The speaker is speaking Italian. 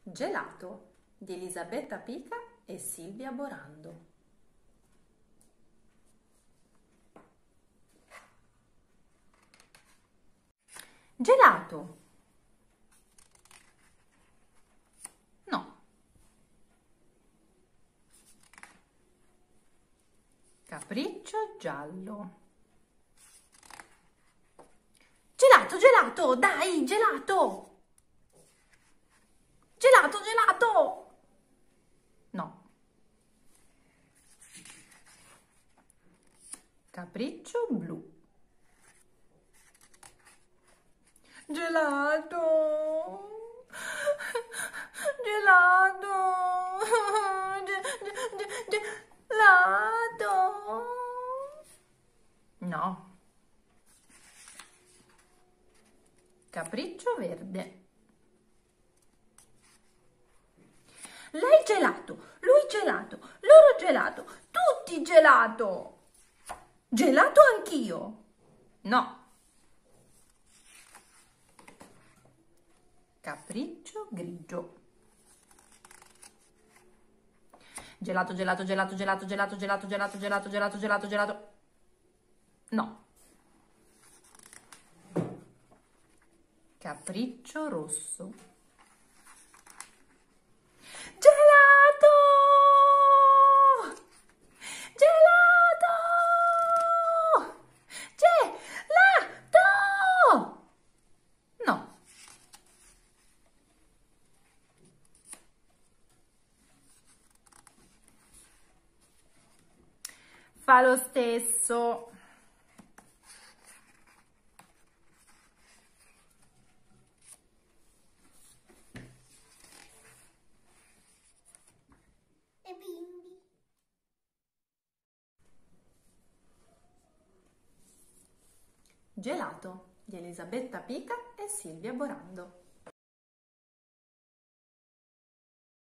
Gelato di Elisabetta Pica e Silvia Borando. Gelato. No. Capriccio giallo. Gelato, gelato, dai, gelato. Gelato, gelato. No. Capriccio blu. Gelato. Gelato. Gelato. No. Capriccio verde. Lei gelato, lui gelato, loro gelato, tutti gelato. Gelato anch'io. No. Capriccio grigio. Gelato, gelato, gelato, gelato, gelato, gelato, gelato, gelato, gelato, gelato, gelato. No. Capriccio rosso. Gelato! Gelato! Gelato! No. Fa lo stesso. Gelato di Elisabetta Pica e Silvia Borando.